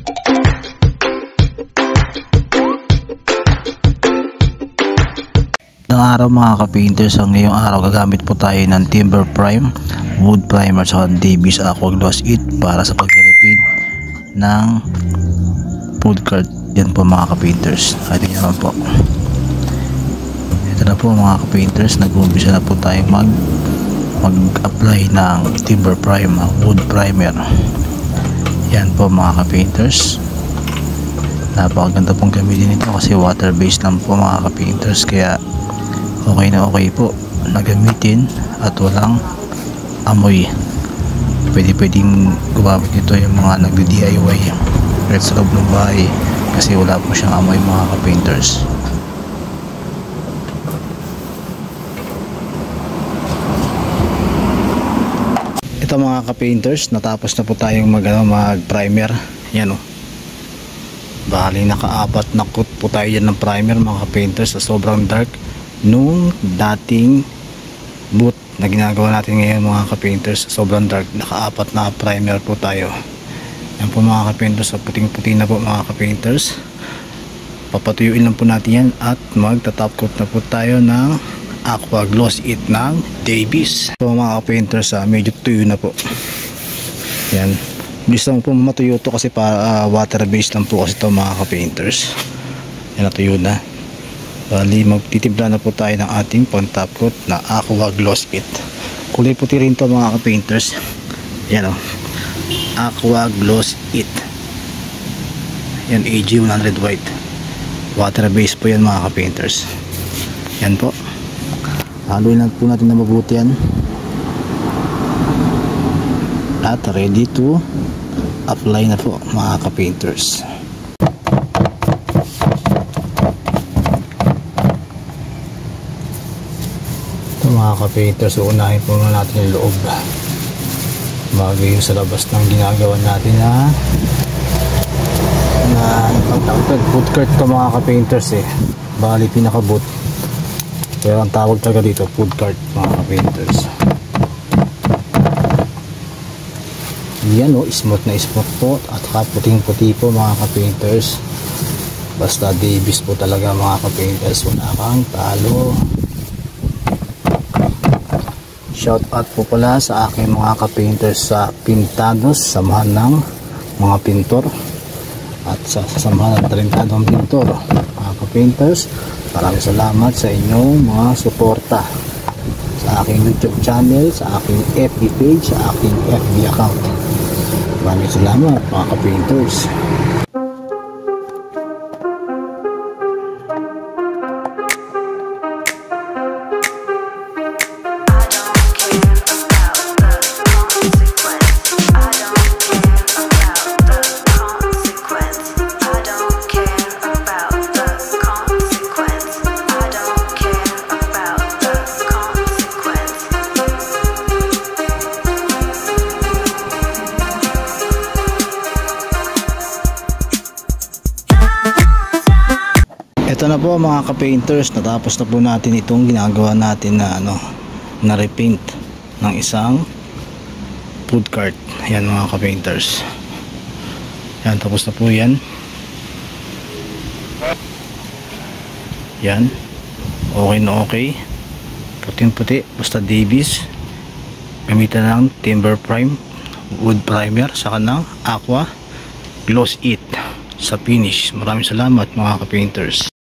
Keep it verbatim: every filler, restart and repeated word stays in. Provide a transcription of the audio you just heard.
Ng araw mga ka-painters, ang ngayong araw gagamit po tayo ng Timber Prime, Wood Primer sa Davis Aqua Gloss It para sa pag-repaint ng food cart. Yan po mga ka-painters. Ito naman po. Ito na po mga ka-painters, nag-uumpisa na po tayo mag mag-apply ng Timber Prime, Wood Primer. Yan po mga ka-painters. Napakaganda pong gamitin ito kasi water based lang po mga ka-painters, kaya okay na okay po na gamitin at walang amoy. Pwede pwedeng gumamit nito yung mga nagdi-D I Y kahit sa loob ng bahay kasi wala po siyang amoy mga ka-painters. Ito mga ka-painters, natapos na po tayong mag, ano, mag primer. Yan o, bali nakaapat na coat po tayo yan ng primer mga ka-painters sa sobrang dark nung dating boot na ginagawa natin ngayon mga ka-painters. Sobrang dark, nakaapat na primer po tayo. Yan po mga ka-painters, so puting puti na po mga ka-painters. Papatuyuin lang po natin yan at magta-top coat na po tayo ng Aqua Gloss It ng Davis. So mga ka-painters, uh, medyo tuyo na po yan. Bilis lang po matuyo to kasi para uh, water based lang po kasi ito mga ka-painters. Yan, natuyo na. Bali magtitimpla na po tayo ng ating pang top coat na Aqua Gloss It. Kulay puti rin to mga ka-painters. Yan o, Aqua Gloss It. Yan, A G one hundred white. Water based po yan mga ka-painters. Yan po. Haluin lang po natin na mabuti yan. At ready to apply na po mga ka-painters. Mga ka-painters, unahin po na natin yung loob bago yung sa labas ng ginagawa natin na na pagtawag food cart to mga ka-painters eh. Bali pinaka boot, pero ang tawag talaga dito food cart mga ka-painters. Yan o, smooth na smooth po at puting puti po mga ka-painters. Basta Davis po talaga mga ka-painters, wala kang talo. Shout out po pala sa aking mga ka-painters sa Pintados, samahan ng mga pintor, at sa samahan ng Talentadong Pintor. Mga ka-painters, maraming salamat sa inyong mga suporta sa aking YouTube channel, sa aking F B page, sa aking F B account. Maraming salamat mga ka-painters. Ito na po mga ka-painters, natapos na po natin itong ginagawa natin na ano, na repaint ng isang food cart. Ayan mga ka-painters. Ayan, tapos na po yan. Yan. Okay na okay. Puting puti, basta Davis. Gamitan ng Timber Prime, Wood Primer, saka ng Aqua Gloss It sa finish. Maraming salamat mga ka-painters.